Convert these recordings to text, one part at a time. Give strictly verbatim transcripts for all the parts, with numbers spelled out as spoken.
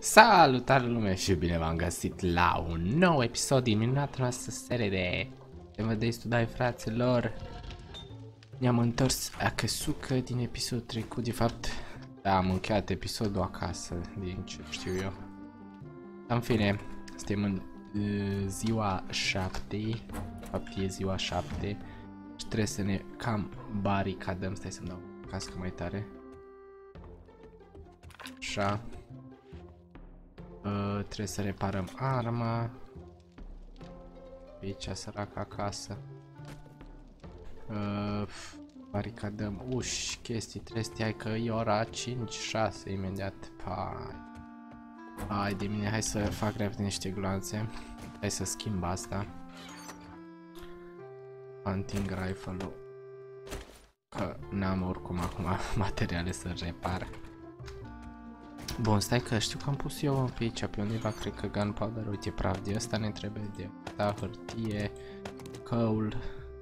Salutare lume și bine v-am găsit la un nou episod din minunata noastră serie de M V D Studai, fraților. Ne-am întors acăsucă din episodul trecut, de fapt da, am încheiat episodul acasă, din ce știu eu. În fine, suntem în uh, ziua șapte, de fapt e ziua șapte și trebuie să ne cam baricadăm. Stai să-mi dau cască mai tare. Așa. Uh, trebuie să reparăm arma. Aici săraca acasă. Uh, baricadăm uși, chestii, trebuie să stai că e ora cinci șase imediat. Pai. Hai de mine, hai să fac repede niște gloanțe. Hai să schimb asta. Hunting rifle-ul. Că n-am oricum acum materiale să repar. Bun, stai că știu că am pus eu pe aici, pe undeva, cred că gunpowder, uite, praf de ăsta ne trebuie, de da, hârtie, coal.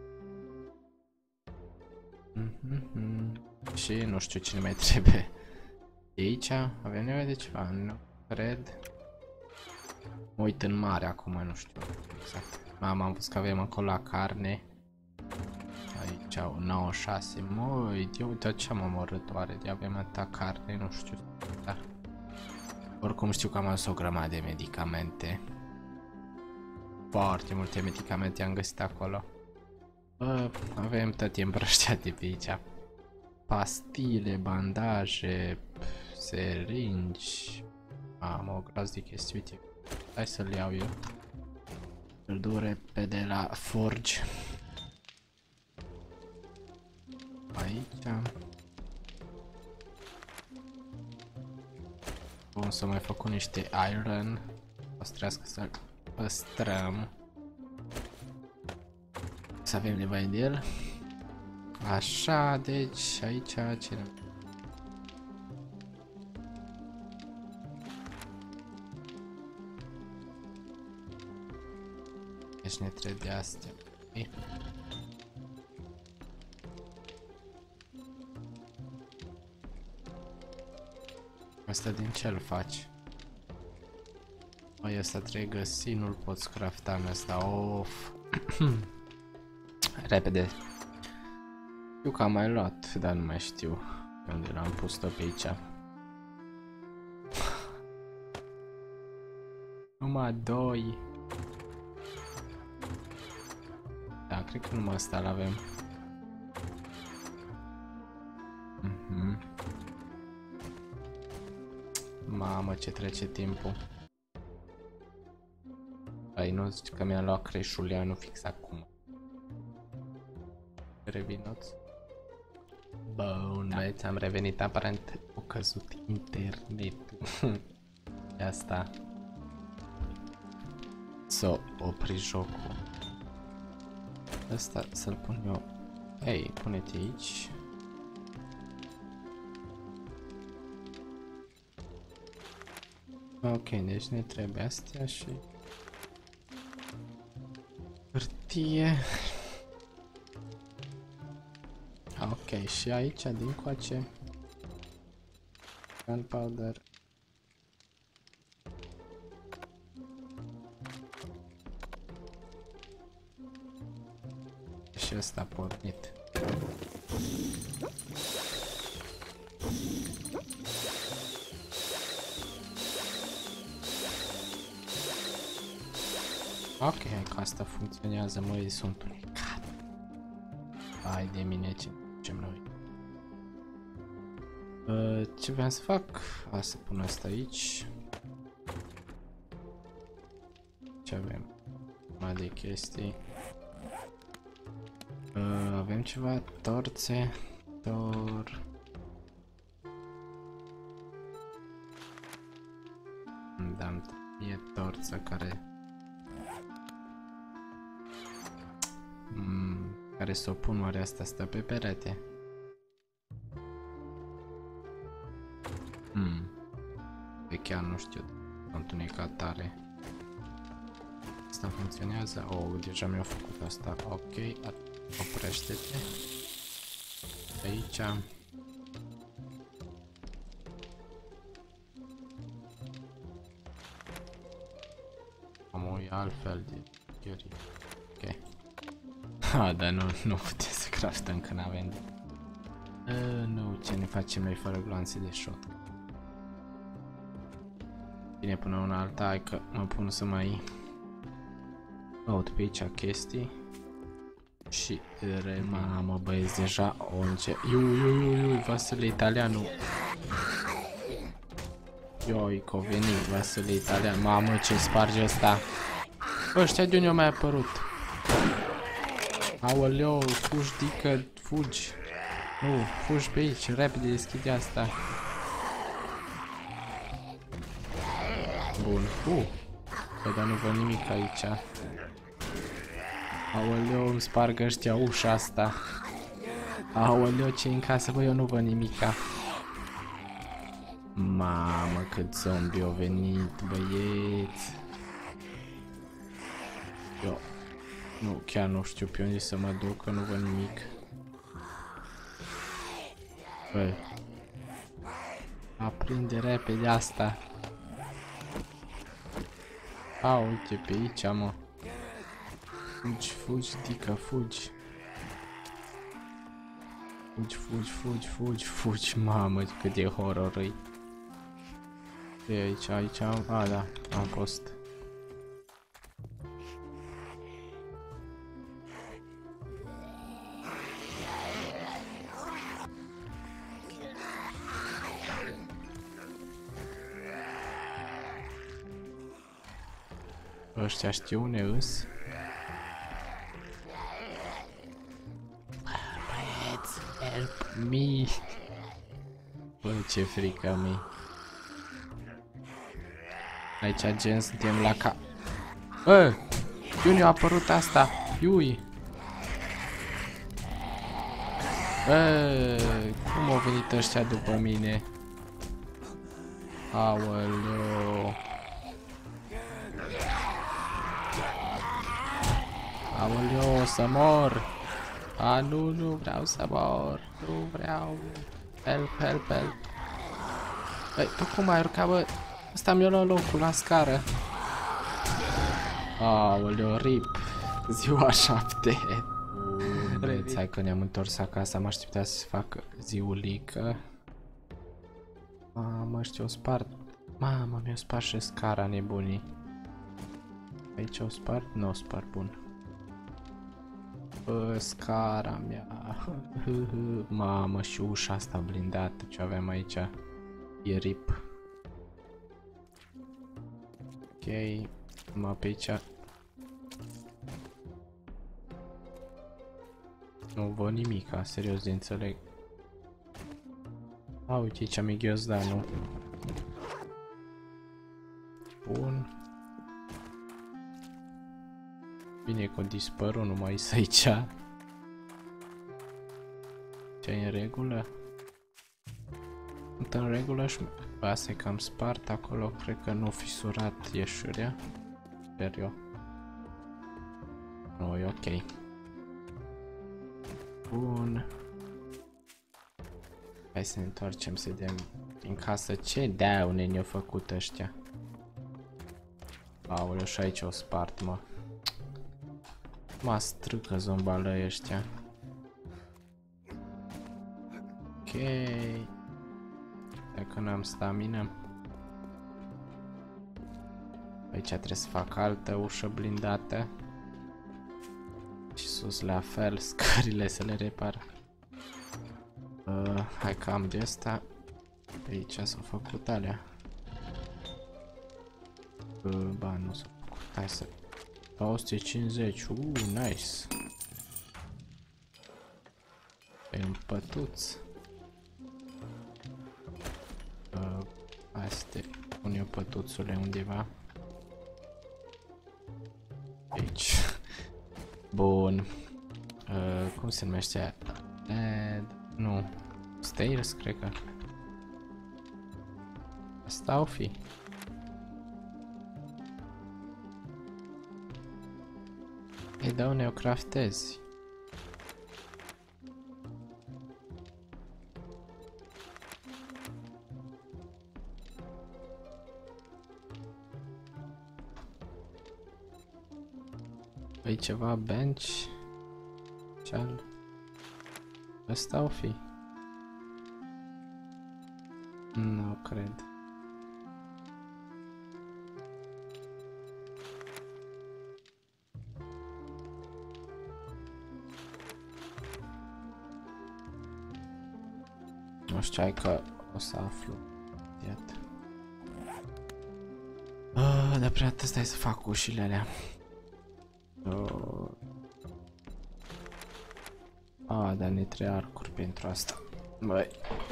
Mm-hmm. Și nu știu cine mai trebuie. De aici avem nevoie de ceva, nu cred. Mă uit în mare acum, nu știu exact. Mama, am văzut că avem acolo la carne. Aici au nouă șase, măi, de uite ce am omorătoare, de avem atâta carne, nu știu, da. Oricum știu că am adus o grămadă de medicamente. Foarte multe medicamente am găsit acolo. Bă, avem tot împrăștiate pe aici. Pastile, bandaje, seringi. Am o groază de chestii, uite. Hai să-l iau eu. Îl duc repede la forge. Aici. Bun, să mai fac niște iron. O să trească să-l păstrăm. Să avem nevoie de el. Așa, deci aici ce... Deci ne trebuie astea. Okay. Asta din ce îl faci? Băi, ăsta trebuie găsit, nu-l pot crafta în ăsta, of. Repede. Știu că am mai luat, dar nu mai știu unde l-am pus tot pe aici. Numai doi. Da, cred că numai ăsta l-avem. Mhm. Mamă, ce trece timpul. Păi nu zici că mi-am luat creșuleanul fix acum. Revinoți. Bun, da. Băieți, am revenit, aparent a căzut internetul. De asta s-o opri jocul. Asta să-l pun eu. Ei, pune-te aici. Ok, deci ne trebuie astea și hârtie. Ok, și aici dincoace gunpowder. Și ăsta a pornit. Ok, că asta funcționează, măi, sunt unecat. Hai de mine, ce facem noi? Uh, ce vreau să fac? A, să pun asta aici. Ce avem? Mai de chestii. Uh, avem ceva torțe. Tor. Da, e torță care... Mm, care să o pun, oare asta stă pe perete? Hmm. Pe chiar nu știu, sunt unecat tare. Asta funcționează? Oh, deja mi-au făcut asta. Ok, oprește-te. Aici. altfel de Yuri. Ok. Ha, dar nu, nu putem să craftăm că n-avem. Uh, nu, ce ne facem noi fără gloanțe de shot? Bine, până una alta, hai că mă pun să mai caut pe aici chestii. Și re, mamă băieți, deja o încep. Iu, iu, iu, iu, Vasile Italianu. Ioi, că o venit Vasile Italian. Mamă, ce sparge ăsta. Ăștia de unde au mai apărut? Aoleo, fugi, dică, fugi. Nu, fugi pe aici, repede deschide asta. Bun, uh. Bă, dar nu văd nimic aici. Aoleo, îmi sparg ăștia ușa asta. Aoleo, ce în casă, bă, eu nu văd nimica. Mamă, cât zombie au venit, băieți. Eu nu, chiar nu știu pe unde să mă duc, că nu văd nimic. Băi. Aprinde repede asta. A, uite pe aici, mă. Fugi, fugi, dică, fugi. Fugi, fugi, fugi, fugi, fugi, mamă, cât de horror -i. E aici, aici, a, da, am fost. Ăștia știu unde îs. Băieți, help me. Bă, ce frică mi. Aici, gen, suntem la ca... Bă, de unde a apărut asta? Iui. Bă, cum au venit ăștia după mine? Aoleo. Aoleo, o să mor. A, nu, nu vreau să mor. Nu vreau. Help, help, help. Băi, tu cum ai urcat, bă? Ăsta mi-a luat locul la scară. Aoleo, rip. Ziua șapte. Vreți, hai că ne-am întors acasă. Am așteptat să fac ziulică. Mamă, știu, o spart. Mamă, mi-o spart și scara nebunii. Aici o spart? Nu o spart, bun. Bă, scara mea. Mamă, și ușa asta blindată ce aveam aici. E rip. Ok, mă pe aici. Nu văd nimica, serios de înțeleg. A, uite aici am ghiozdanul. Bun. Bine că o dispărut, nu mai este aici. Ce-i în regulă? Sunt în regulă și... Bă, asta e cam spart acolo, cred că nu fisurat ieșirea. Sper eu. Nu, e ok. Bun. Hai să ne întoarcem să vedem din casă ce daune ne-au făcut ăștia. Aoleu, și aici o spart, mă. Mă strâcă zombalăi ăștia. Ok. Dacă n-am stamina. Aici trebuie să fac altă ușă blindată. Și sus la fel, scările să le repar. Uh, hai că am de asta. Aici s-au făcut alea. Uh, ba, nu s-au făcut. Hai să... două sute cincizeci, uh, nice. E un pătuț. Uh, hai să te pun eu pătuțule undeva. Aici. Bun. Uh, cum se numește? Uh, nu. Stairs, cred că. Asta o fi. Ei, da, unde o craftezi? E ceva bench? Ce-al? Ăsta o fi? Nu cred. Nu știu, hai că o să aflu. Iată. Ah, dar prea atât stai să fac ușile alea. Oh. Ah, dar ne trebuie arcuri pentru asta. Băi.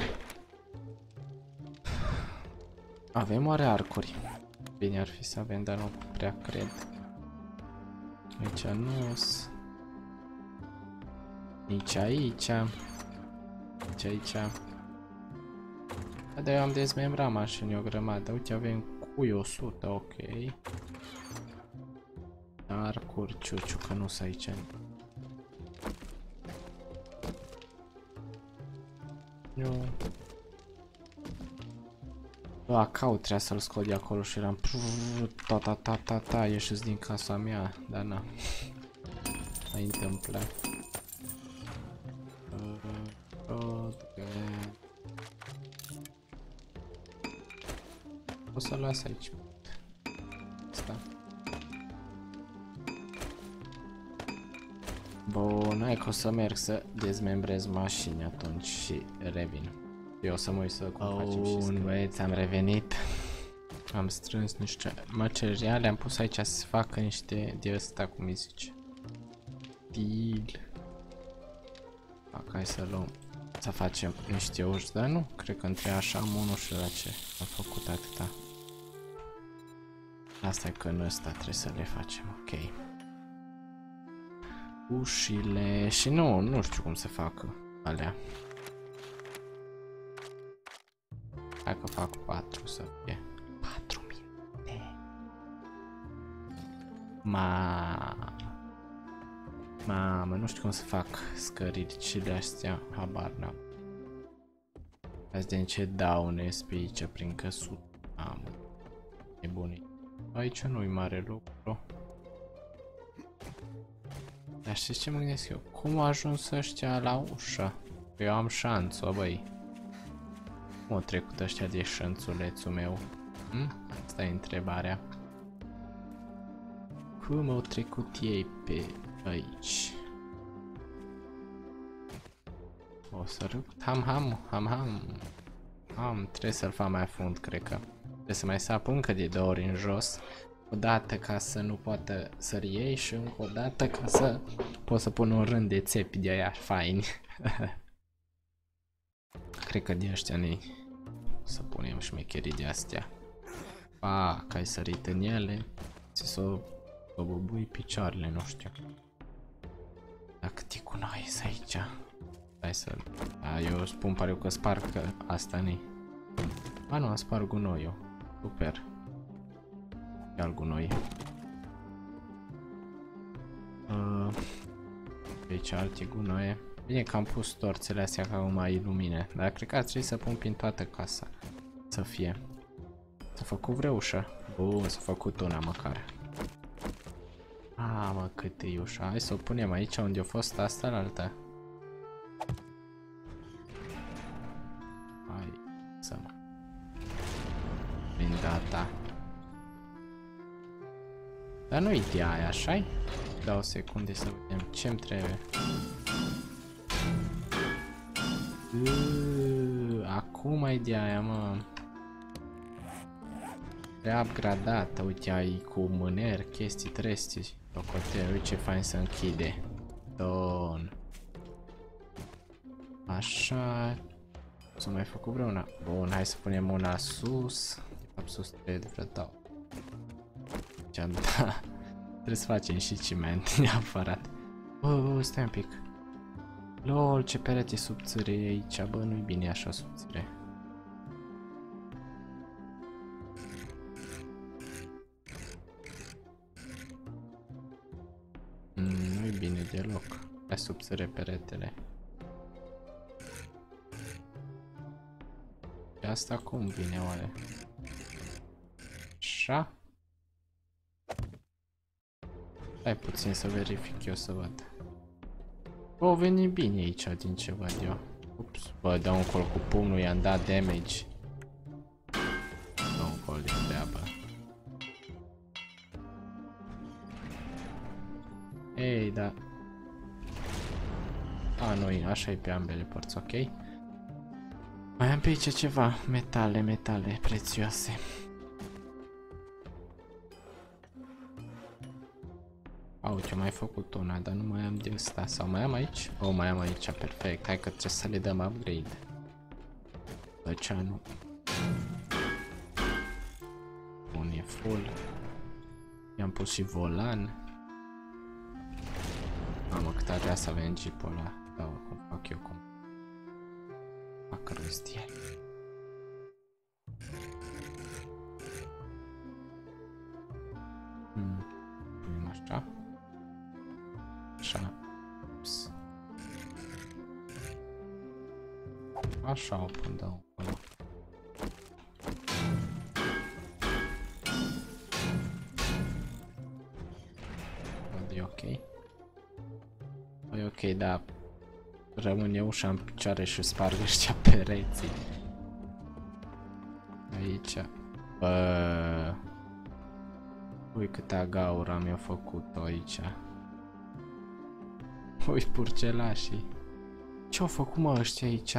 Avem oare arcuri? Bine ar fi să avem, dar nu prea cred. Aici nu-s. Nici aici. Nici aici. Dar eu am dezmembrat mașini o grămadă. Uite, avem cui o sută, ok. Arcuri, ciuciu, că nu sunt aici. Eu... La caut, trebuia să-l scot de acolo și eram... Ta ta ta ta ta, ieșiți din casa mea, dar na. Mai întâmplă. O să las aici. Asta. Bun, hai că o să merg să dezmembrez mașini atunci și revin. Eu o să mă uit să cum facem și bun, băieți, am revenit. Am strâns niște materiale, am pus aici să se facă niște de ăsta, cum îi zice. Deal. Hai să luăm, să facem niște uși, dar nu, cred că între așa am unul și la ce am făcut atâta. Asta e că în ăsta trebuie să le facem, ok. Ușile și nu, nu știu cum se facă alea. Hai că fac patru să fie. patru minute. Ma. Mamă, nu știu cum să fac scăricile astea, habar n-am. Azi de ce daune pe aici prin căsut. Am. E bun. Aici nu-i mare lucru. Dar știți ce mă gândesc eu? Cum a ajuns ăștia la ușă? Eu am șanțul, băi. Cum au trecut ăștia de șanțulețul meu? Hm? Asta e întrebarea. Cum au trecut ei pe aici? O să râd. Ham, ham, ham, ham. Ham, trebuie să-l fac mai fund, cred că. Trebuie să mai sap încă de două ori în jos. O dată ca să nu poată să-l iei și încă o dată ca să pot să pun un rând de țepi de aia faini. Cred că de ăștia ne să punem șmecherii de astea. Pa, că ai sărit în ele, ți s-o bubui picioarele, nu știu. Dacă te cunoași aici. Hai să... A, eu spun pare că sparg că asta nu-i. A, nu, am spart gunoiul. Super. Ia-l gunoi. Uh, aici alte gunoie. Bine că am pus torțele astea ca mai ilumine. Dar cred că ar trebui să pun prin toată casa. Să fie. S-a făcut vreo ușă. Bun, s-a făcut una măcar. Ah, mă, cât e ușa. Hai să o punem aici unde a fost asta la alta. Hai să mă. Prin data. Dar nu-i de aia, așa-i? Dau o secunde să vedem ce-mi trebuie. Uuuu, acum e de aia, mă. E upgradată, uite, ai cu mâner, chestii, trestii. Locotel, uite ce fain să închide. Don. Așa. S-a mai făcut vreuna. Bun, hai să punem una sus. De fapt, sus trebuie de vreo două. Da. Trebuie să facem și ciment, neapărat. Bă, stai un pic. Lol, ce perete subțire e aici, bă, nu-i bine așa subțire. Mm, nu-i bine deloc. Hai subțire peretele. Și asta cum vine oare? Așa? Hai puțin să verific eu să văd. O veni bine aici din ce văd eu. Ups, bă, dă un col cu pumnul, i-am dat damage. Dă un col de treabă. Ei, da. A, nu, așa e pe ambele părți, ok. Mai am pe aici ceva, metale, metale prețioase. A, uite, mai făcut una, dar nu mai am de asta. Sau mai am aici? O, mai am aici, perfect. Hai că trebuie să le dăm upgrade. Băceanu. Bun, e full. I-am pus și volan. Mamă, cât ar vrea să avem jeep-ul ăla. Da, cum fac eu, cum fac rost de el. Hmm. Punem așa. Așa. Ups. Așa o pun, da, acolo. E ok. E ok, da. Rămâne ușa în picioare și sparg ăștia pereții. Aici. Bă. Ui câta gaură mi-a făcut-o aici. Ui purcelașii. Ce-au făcut mă ăștia aici?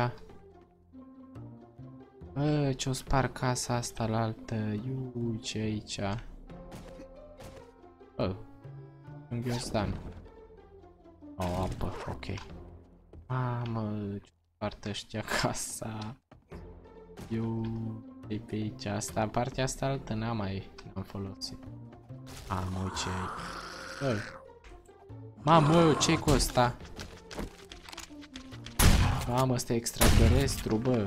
Bă, ce-o sparg casa asta la altă. Iui ce aici. Bă. Un ghiozdan. O, apă, ok. Mamă, ce spartă ăștia casa. Eu e pe aici. Asta, partea asta altă n-am mai n-am folosit. Mamă, ce ai? Bă. Mamă, ce-i cu ăsta? Mamă, ăsta e extraterestru, bă.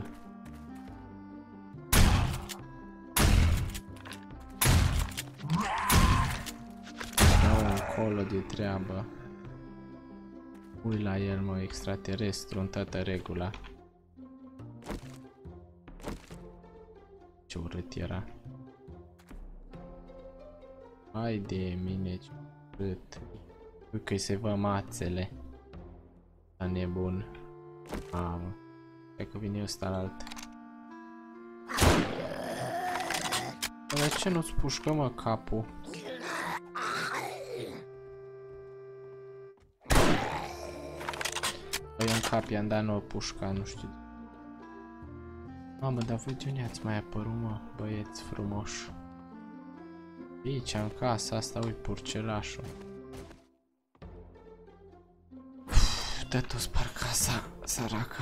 Dă încolo de treabă. Ui la el, mă, extraterestru în toată regula. Ce urât era. Hai de mine, ce urât. Ui că-i se vă mațele. La nebun. Mamă. Hai că vine ăsta la alt. Dar ce nu-ți pușcă, mă, capul? Păi în cap i-am dat nouă pușca, nu știu. Mamă, dar voi de unde ați mai apărut, mă, băieți frumoși? Aici, în casa asta, ui purcelașul. Dă tu spar casa, săracă.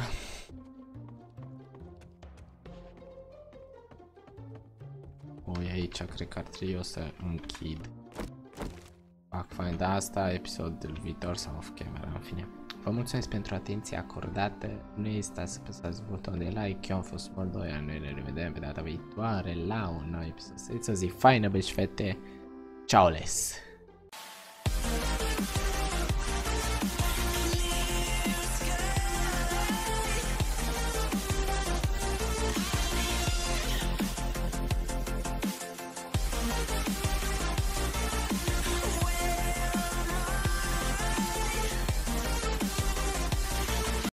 Ui, aici cred că ar trebui eu să închid. Fac fain, dar asta episodul viitor sau off camera, în fine. Vă mulțumesc pentru atenția acordată. Nu ezitați să apăsați butonul de like. Eu am fost Moldoia. Noi ne revedem pe data viitoare la un nou episod. Să zi faină, băieți fete. Ciao les!